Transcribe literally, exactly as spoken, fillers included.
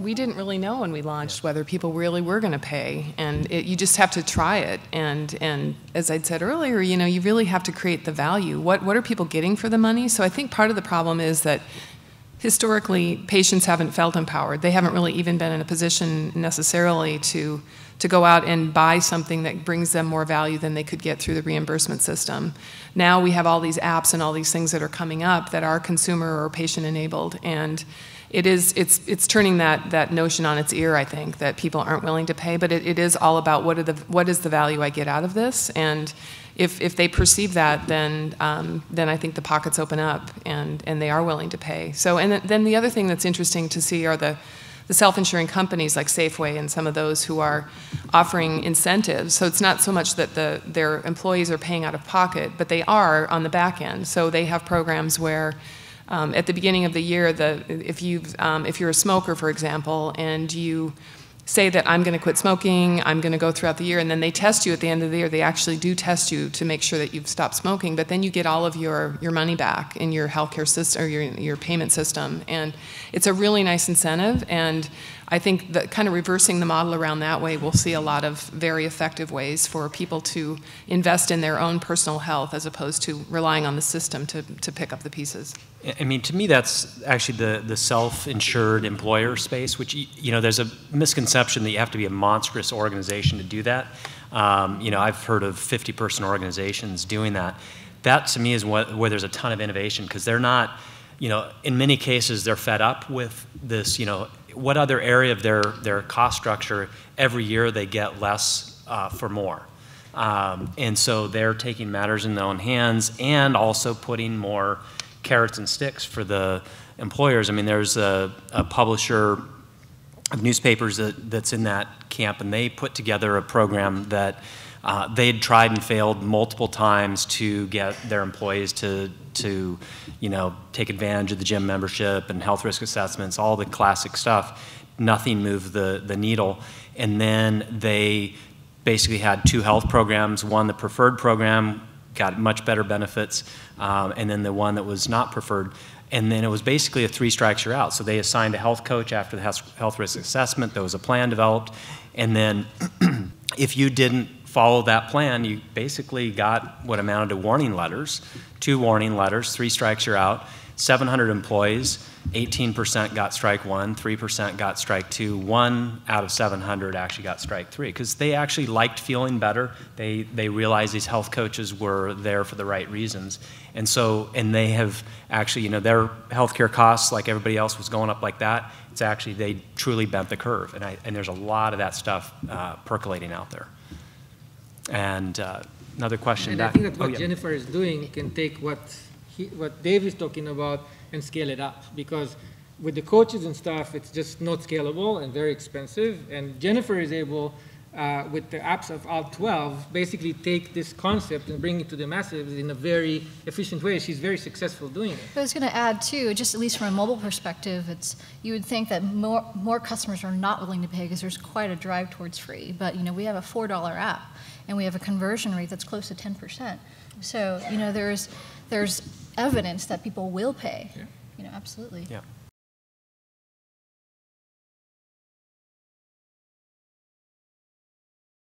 we didn't really know when we launched whether people really were going to pay, and it, you just have to try it. And and as I'd said earlier, you know, you really have to create the value. What what are people getting for the money? So I think part of the problem is that historically patients haven't felt empowered. They haven't really even been in a position necessarily to to go out and buy something that brings them more value than they could get through the reimbursement system. Now we have all these apps and all these things that are coming up that are consumer or patient enabled, and it is, it's, it's turning that, that notion on its ear, I think, that people aren't willing to pay, but it, it is all about what, are the, what is the value I get out of this, and if, if they perceive that, then, um, then I think the pockets open up, and, and they are willing to pay. So, and then the other thing that's interesting to see are the, the self-insuring companies like Safeway and some of those who are offering incentives. So it's not so much that the, their employees are paying out of pocket, but they are on the back end. So they have programs where Um, at the beginning of the year, the, if, you've, um, if you're a smoker, for example, and you say that I'm going to quit smoking, I'm going to go throughout the year, and then they test you at the end of the year, they actually do test you to make sure that you've stopped smoking, but then you get all of your, your money back in your healthcare system, or your, your payment system. And it's a really nice incentive, and I think that kind of reversing the model around that way, we'll see a lot of very effective ways for people to invest in their own personal health as opposed to relying on the system to, to pick up the pieces. I mean, to me, that's actually the, the self-insured employer space, which, you know, there's a misconception that you have to be a monstrous organization to do that. Um, you know, I've heard of fifty person organizations doing that. That, to me, is what, where there's a ton of innovation, because they're not, you know, in many cases, they're fed up with this, you know, what other area of their, their cost structure, every year they get less uh, for more. Um, and so they're taking matters in their own hands and also putting more carrots and sticks for the employers. I mean, there's a, a publisher of newspapers that, that's in that camp, and they put together a program that uh, they'd tried and failed multiple times to get their employees to, to, you know, take advantage of the gym membership and health risk assessments, all the classic stuff. Nothing moved the, the needle. And then they basically had two health programs, one, the preferred program, got much better benefits, um, and then the one that was not preferred. And then it was basically a three strikes you're out. So they assigned a health coach after the health risk assessment. There was a plan developed. And then if you didn't follow that plan, you basically got what amounted to warning letters, two warning letters, three strikes you're out, seven hundred employees, eighteen percent got strike one, three percent got strike two, one out of seven hundred actually got strike three, because they actually liked feeling better. They, they realized these health coaches were there for the right reasons. And so, and they have actually, you know, their healthcare costs, like everybody else, was going up like that. It's actually, they truly bent the curve. And, I, and there's a lot of that stuff uh, percolating out there. And uh, another question. And back. I think that what oh, yeah. Jennifer is doing can take what, he, what Dave is talking about and scale it up, because with the coaches and stuff, it's just not scalable and very expensive. And Jennifer is able, uh, with the apps of Alt twelve, basically take this concept and bring it to the masses in a very efficient way. She's very successful doing it. I was going to add too, just at least from a mobile perspective, it's you would think that more more customers are not willing to pay because there's quite a drive towards free. But you know, we have a four dollar app, and we have a conversion rate that's close to ten percent. So you know, there's there's evidence that people will pay. Yeah. You know, absolutely. Yeah.